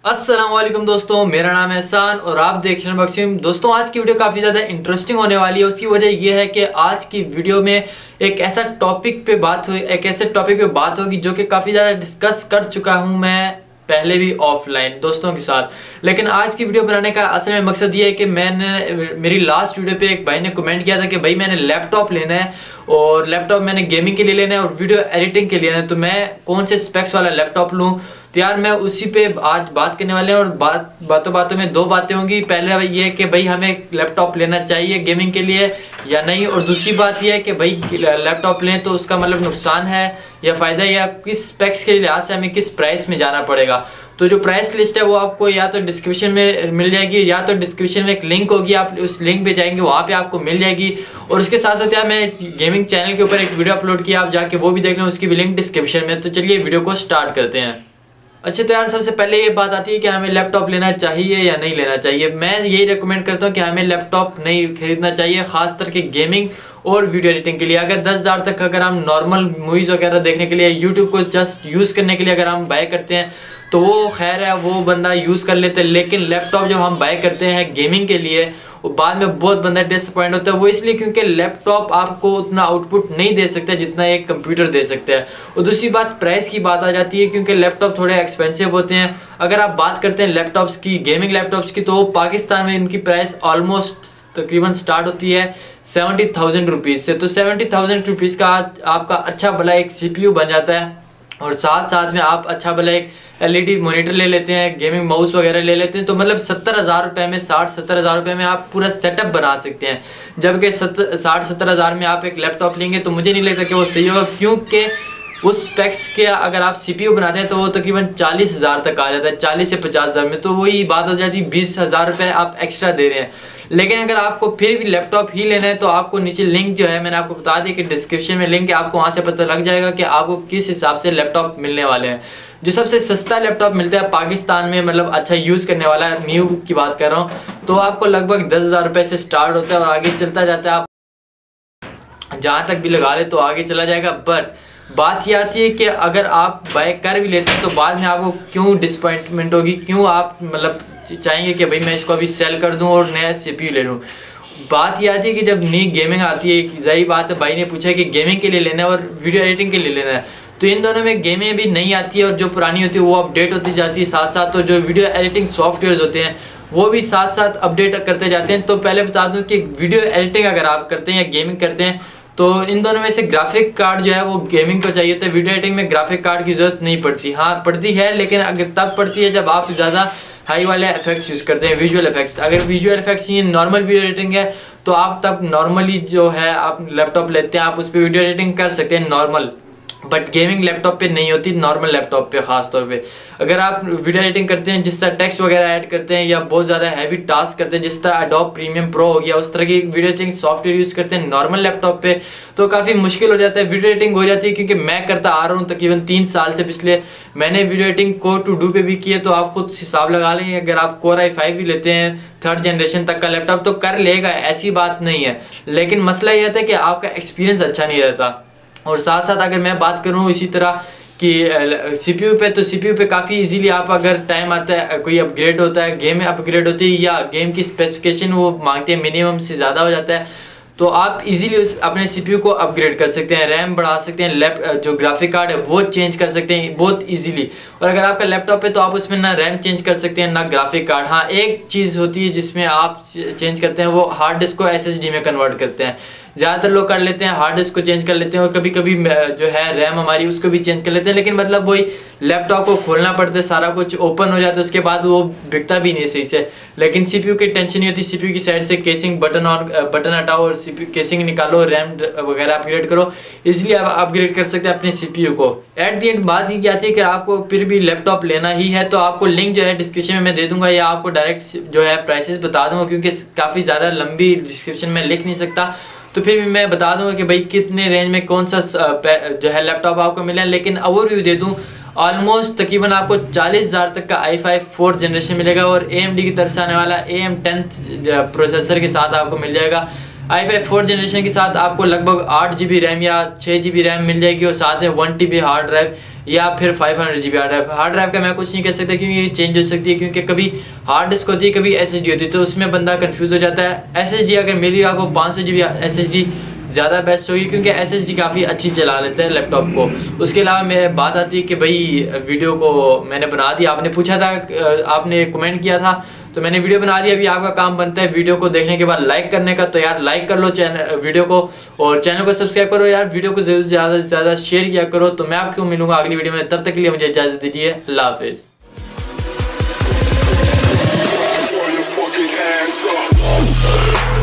अस्सलामुअलैकुम दोस्तों, मेरा नाम है एहसान और आप देख रहे हैं बक्सिम। दोस्तों, आज की वीडियो काफ़ी ज़्यादा इंटरेस्टिंग होने वाली है। उसकी वजह यह है कि आज की वीडियो में एक ऐसे टॉपिक पे बात होगी जो कि काफ़ी ज़्यादा डिस्कस कर चुका हूँ मैं पहले भी ऑफलाइन दोस्तों के साथ। लेकिन आज की वीडियो बनाने का असल में मकसद ये है कि मेरी लास्ट वीडियो पे एक भाई ने कमेंट किया था कि भाई मैंने लैपटॉप लेना है और लैपटॉप मैंने गेमिंग के लिए लेना है और वीडियो एडिटिंग के लिए लेना है, तो मैं कौन से स्पेक्स वाला लैपटॉप लूँ। तो यार मैं उसी पे आज बात करने वाले हैं और बातों बातों में दो बातें होंगी। पहले ये कि भाई हमें लैपटॉप लेना चाहिए गेमिंग के लिए या नहीं, और दूसरी बात यह है कि भाई लैपटॉप लें तो उसका मतलब नुकसान है या फ़ायदा, या किस स्पेक्स के लिहाज से हमें किस प्राइस में जाना पड़ेगा। तो जो प्राइस लिस्ट है वो आपको या तो डिस्क्रिप्शन में मिल जाएगी या तो डिस्क्रिप्शन में एक लिंक होगी, आप उस लिंक पे जाएंगे वहाँ पे आपको मिल जाएगी। और उसके साथ साथ यार मैं गेमिंग चैनल के ऊपर एक वीडियो अपलोड किया, आप जाके वो भी देख लें, उसकी भी लिंक डिस्क्रिप्शन में। तो चलिए वीडियो को स्टार्ट करते हैं। अच्छा, तो यार सबसे पहले ये बात आती है कि हमें लैपटॉप लेना चाहिए या नहीं लेना चाहिए। मैं यही रिकमेंड करता हूँ कि हमें लैपटॉप नहीं खरीदना चाहिए, खासकर के गेमिंग और वीडियो एडिटिंग के लिए। अगर 10,000 तक अगर हम नॉर्मल मूवीज़ वगैरह देखने के लिए, यूट्यूब को जस्ट यूज़ करने के लिए अगर हम बाय करते हैं तो वो खैर है, वो बंदा यूज़ कर लेते हैं। लेकिन लैपटॉप जब हम बाय करते हैं गेमिंग के लिए, वो बाद में बहुत बंदा डिसअपॉइंट होता है। वो इसलिए क्योंकि लैपटॉप आपको उतना आउटपुट नहीं दे सकता जितना एक कंप्यूटर दे सकता है। और दूसरी बात प्राइस की बात आ जाती है, क्योंकि लैपटॉप थोड़े एक्सपेंसिव होते हैं। अगर आप बात करते हैं लैपटॉप्स की, गेमिंग लैपटॉप्स की, तो पाकिस्तान में इनकी प्राइस ऑलमोस्ट तकरीबन स्टार्ट होती है 70,000 रुपीज़ से। तो 70,000 रुपीज़ का आपका अच्छा भला एक CPU बन जाता है और साथ साथ में आप अच्छा भला एक LED मॉनिटर ले लेते हैं, गेमिंग माउस वगैरह ले लेते हैं, तो मतलब 70,000 रुपये में, 60-70 हज़ार रुपये में आप पूरा सेटअप बना सकते हैं। जबकि 60-70 हज़ार में आप एक लैपटॉप लेंगे तो मुझे नहीं लगता कि वो सही होगा, क्योंकि उस स्पेक्स के अगर आप CPU बनाते हैं तो वो तकरीबन 40,000 तक आ जाता है, 40 से 50,000 में। तो वही बात हो जाती है 20,000 रुपये आप एक्स्ट्रा दे रहे हैं। लेकिन अगर आपको फिर भी लैपटॉप ही लेना है तो आपको नीचे लिंक जो है मैंने आपको बता दिया कि डिस्क्रिप्शन में लिंक है, आपको वहाँ से पता लग जाएगा कि आपको किस हिसाब से लैपटॉप मिलने वाले हैं। जो सबसे सस्ता लैपटॉप मिलता है पाकिस्तान में, मतलब अच्छा यूज़ करने वाला, न्यू की बात कर रहा हूँ, तो आपको लगभग 10,000 रुपये से स्टार्ट होता है और आगे चलता जाता है। आप जहाँ तक भी लगा ले तो आगे चला जाएगा। बट बात ये आती है कि अगर आप बाय कर भी लेते हैं तो बाद में आपको क्यों डिसअपॉइंटमेंट होगी, क्यों आप मतलब चाहेंगे कि भाई मैं इसको अभी सेल कर दूं और नया CPU ले लूं। बात ये आती है कि जब नई गेमिंग आती है, जाहिर बात है, भाई ने पूछा कि गेमिंग के लिए लेना है और वीडियो एडिटिंग के लिए लेना है, तो इन दोनों में गेमिंग भी नई आती है और जो पुरानी होती है वो अपडेट होती जाती है साथ साथ। तो जो वीडियो एडिटिंग सॉफ्टवेयर होते हैं वो भी साथ साथ अपडेट करते जाते हैं। तो पहले बता दूँ कि वीडियो एडिटिंग अगर आप करते हैं या गेमिंग करते हैं तो इन दोनों में से ग्राफिक कार्ड जो है वो गेमिंग को चाहिए होता है। वीडियो एडिटिंग में ग्राफिक कार्ड की ज़रूरत नहीं पड़ती, हाँ पड़ती है, लेकिन अगर तब पड़ती है जब आप ज़्यादा हाई वाले इफेक्ट्स यूज़ करते हैं, विजुअल इफेक्ट्स। अगर विजुअल इफेक्ट्स ये नॉर्मल वीडियो एडिटिंग है तो आप तब नॉर्मली जो है आप लैपटॉप लेते हैं, आप उस पर वीडियो एडिटिंग कर सकते हैं नॉर्मल। बट गेमिंग लैपटॉप पे नहीं होती, नॉर्मल लैपटॉप पे ख़ास तौर पे। अगर आप वीडियो एडिटिंग करते हैं जिस तरह टेक्स्ट वगैरह ऐड करते हैं या बहुत ज़्यादा हैवी टास्क करते हैं, जिस तरह एडोब प्रीमियम प्रो हो गया, उस तरह की वीडियो एडिटिंग सॉफ्टवेयर यूज़ करते हैं नॉर्मल लैपटॉप पे, तो काफ़ी मुश्किल हो जाता है। वीडियो एडिटिंग हो जाती है, क्योंकि मैं करता आ रहा हूँ तकरीबन 3 साल से। पिछले मैंने वीडियो एडिटिंग Core 2 Duo पे भी की है, तो आप खुद हिसाब लगा लें। अगर आप Core i5 भी लेते हैं 3rd जनरेशन तक का लैपटॉप तो कर लेगा, ऐसी बात नहीं है। लेकिन मसला ये आता है कि आपका एक्सपीरियंस अच्छा नहीं रहता। और साथ साथ अगर मैं बात करूँ इसी तरह कि CPU पे, तो CPU पे काफ़ी इजीली आप, अगर टाइम आता है कोई अपग्रेड होता है, गेम में अपग्रेड होती है या गेम की स्पेसिफिकेशन वो मांगते हैं मिनिमम से ज़्यादा हो जाता है, तो आप इजीली उस अपने CPU को अपग्रेड कर सकते हैं, रैम बढ़ा सकते हैं, जो ग्राफिक कार्ड है वो चेंज कर सकते हैं बहुत इजीली। और अगर आपका लैपटॉप है तो आप उसमें ना रैम चेंज कर सकते हैं ना ग्राफिक कार्ड। हाँ एक चीज़ होती है जिसमें आप चेंज करते हैं, वो हार्ड डिस्क को SSD में कन्वर्ट करते हैं। ज़्यादातर लोग कर लेते हैं, हार्ड डिस्क को चेंज कर लेते हैं, और कभी कभी जो है रैम हमारी उसको भी चेंज कर लेते हैं। लेकिन मतलब वही लैपटॉप को खोलना पड़ता है, सारा कुछ ओपन हो जाता है, उसके बाद वो बिकता भी नहीं सही से। लेकिन CPU की टेंशन नहीं होती, CPU की साइड से केसिंग बटन हटाओ और CPU केसिंग निकालो, रैम वगैरह अपग्रेड करो, इसलिए आप अपग्रेड कर सकते हैं अपने CPU को। एट दी एंड बात ये आती है कि आपको फिर भी लैपटॉप लेना ही है तो आपको लिंक जो है डिस्क्रिप्शन में मैं दे दूंगा, या आपको डायरेक्ट जो है प्राइसेस बता दूंगा, क्योंकि काफ़ी ज़्यादा लंबी डिस्क्रिप्शन में लिख नहीं सकता। तो फिर भी मैं बता दूंगा कि भाई कितने रेंज में कौन सा जो है लैपटॉप आपको मिला है। लेकिन ओवरव्यू दे दूं, ऑलमोस्ट तकरीबन आपको 40,000 तक का i5 4th जनरेशन मिलेगा और AMD की तरफ से आने वाला AM 10th प्रोसेसर के साथ आपको मिल जाएगा। i5 4th जनरेशन के साथ आपको लगभग 8 GB रैम या 6 GB रैम मिल जाएगी और साथ में 1 TB हार्ड ड्राइव या फिर 500 GB हार्ड ड्राइव का मैं कुछ नहीं कह सकता क्योंकि ये चेंज हो सकती है, क्योंकि कभी हार्ड डिस्क होती है कभी SSD होती है, तो उसमें बंदा कंफ्यूज हो जाता है। SSD अगर मेरी आपको 500 GB SSD ज़्यादा बेस्ट होगी, क्योंकि SSD काफ़ी अच्छी चला लेते हैं लैपटॉप को। उसके अलावा मेरे बात आती है कि भाई वीडियो को मैंने बना दिया, आपने पूछा था, आपने कमेंट किया था, तो मैंने वीडियो बना दी। अभी आपका काम बनता है वीडियो को देखने के बाद लाइक करने का, तो यार लाइक कर लो वीडियो को और चैनल को सब्सक्राइब करो यार, वीडियो को ज़्यादा से ज़्यादा शेयर किया करो। तो मैं आपको मिलूंगा अगली वीडियो में, तब तक के लिए मुझे इजाज़त दीजिए। अल्लाह हाफिज़।